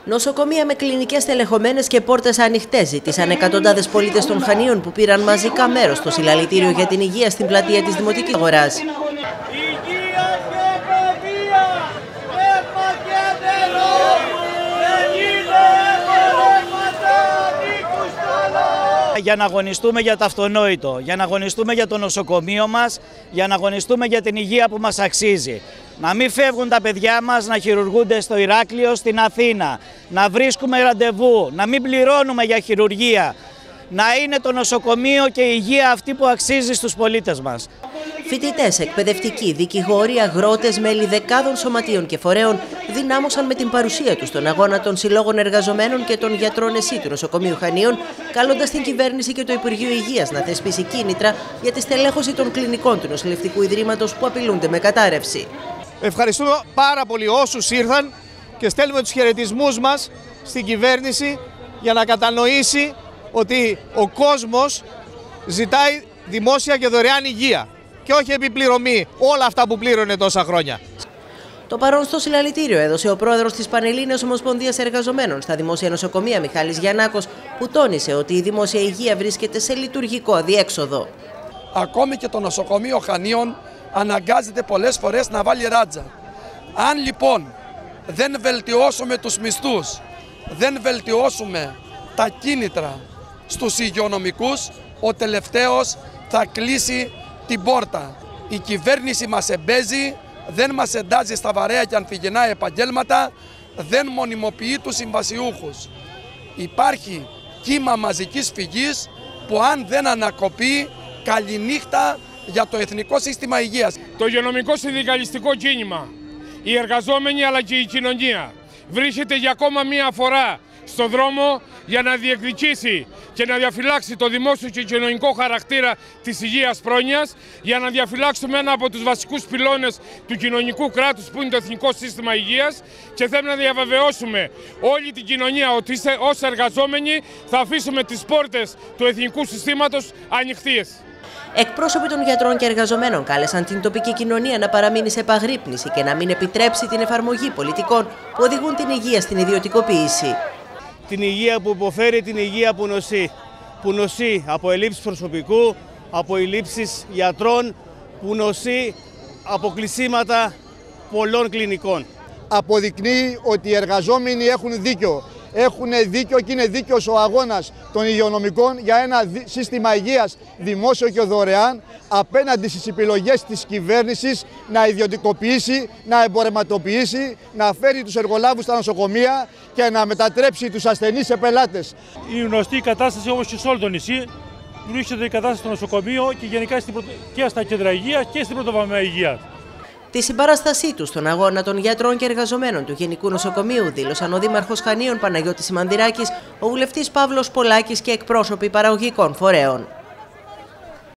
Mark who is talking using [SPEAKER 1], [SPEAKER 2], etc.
[SPEAKER 1] Νοσοκομεία με κλινικές τελεχωμένες και πόρτες ανοιχτές ζήτησαν εκατοντάδες πολίτες των Χανίων που πήραν μαζικά μέρος στο συλλαλητήριο για την υγεία στην πλατεία της Δημοτικής Αγοράς.
[SPEAKER 2] Για να αγωνιστούμε για το αυτονόητο, για να αγωνιστούμε για το νοσοκομείο μας, για να αγωνιστούμε για την υγεία που μας αξίζει. Να μην φεύγουν τα παιδιά μας να χειρουργούνται στο Ηράκλειο, στην Αθήνα, να βρίσκουμε ραντεβού, να μην πληρώνουμε για χειρουργία, να είναι το νοσοκομείο και η υγεία αυτή που αξίζει στους πολίτες μας.
[SPEAKER 1] Φοιτητές, εκπαιδευτικοί, δικηγόροι, αγρότες, μέλη δεκάδων σωματείων και φορέων δυνάμωσαν με την παρουσία τους στον αγώνα των συλλόγων εργαζομένων και των γιατρών ΕΣΥ του Νοσοκομείου Χανίων, καλώντας την κυβέρνηση και το Υπουργείο Υγείας να θεσπίσει κίνητρα για τη στελέχωση των κλινικών του Νοσηλευτικού Ιδρύματος που απειλούνται με κατάρρευση.
[SPEAKER 3] Ευχαριστούμε πάρα πολύ όσους ήρθαν και στέλνουμε τους χαιρετισμούς μας στην κυβέρνηση για να κατανοήσει ότι ο κόσμος ζητάει δημόσια και δωρεάν υγεία και όχι επιπληρωμή όλα αυτά που πλήρωνε τόσα χρόνια.
[SPEAKER 1] Το παρόν στο συλλαλητήριο έδωσε ο πρόεδρος της Πανελλήνιας Ομοσπονδίας Εργαζομένων στα Δημόσια Νοσοκομεία, Μιχάλης Γιαννάκος, που τόνισε ότι η δημόσια υγεία βρίσκεται σε λειτουργικό αδιέξοδο.
[SPEAKER 4] Ακόμη και το νοσοκομείο Χανίων αναγκάζεται πολλές φορές να βάλει ράτζα. Αν λοιπόν δεν βελτιώσουμε τους μισθούς, δεν βελτιώσουμε τα κίνητρα στους υγειονομικούς, ο τελευταίος θα κλείσει την πόρτα. Η κυβέρνηση μας εμπέζει, δεν μας εντάζει στα βαρέα και ανθυγιεινά επαγγέλματα, δεν μονιμοποιεί τους συμβασιούχους. Υπάρχει κύμα μαζικής φυγής που αν δεν ανακοπεί, καληνύχτα για το Εθνικό Σύστημα Υγείας.
[SPEAKER 5] Το υγειονομικό συνδικαλιστικό κίνημα, οι εργαζόμενοι αλλά και η κοινωνία βρίσκεται για ακόμα μία φορά στο δρόμο για να διεκδικήσει και να διαφυλάξει το δημόσιο και κοινωνικό χαρακτήρα της υγείας πρόνοιας, για να διαφυλάξουμε ένα από τους βασικούς πυλώνες του κοινωνικού κράτους που είναι το Εθνικό Σύστημα Υγείας, και θέλουμε να διαβεβαιώσουμε όλη την κοινωνία ότι ως εργαζόμενοι θα αφήσουμε τις πόρτες του Εθνικού Συστήματος ανοιχτές.
[SPEAKER 1] Εκπρόσωποι των γιατρών και εργαζομένων κάλεσαν την τοπική κοινωνία να παραμείνει σε επαγρύπνηση και να μην επιτρέψει την εφαρμογή πολιτικών που οδηγούν την υγεία στην ιδιωτικοποίηση.
[SPEAKER 6] Την υγεία που υποφέρει, την υγεία που νοσεί από ελλείψεις προσωπικού, από ελλείψεις γιατρών, που νοσεί από κλεισίματα πολλών κλινικών.
[SPEAKER 7] Αποδεικνύει ότι οι εργαζόμενοι έχουν δίκιο. Έχουν δίκιο και είναι δίκαιος ο αγώνας των υγειονομικών για ένα σύστημα υγείας δημόσιο και δωρεάν απέναντι στις επιλογές της κυβέρνησης να ιδιωτικοποιήσει, να εμπορευματοποιήσει, να φέρει τους εργολάβους στα νοσοκομεία και να μετατρέψει τους ασθενείς σε πελάτες.
[SPEAKER 8] Η γνωστή κατάσταση όπως και σε όλο το νησί βρίσκεται η κατάσταση στο νοσοκομείο και γενικά και στα κέντρα υγείας και στην πρωτοβαθμία υγείας.
[SPEAKER 1] Τη συμπαράστασή του στον αγώνα των γιατρών και εργαζομένων του Γενικού Νοσοκομείου δήλωσαν ο Δήμαρχος Χανίων Παναγιώτης Σιμανδυράκης, ο βουλευτής Παύλος Πολάκης και εκπρόσωποι παραγωγικών φορέων.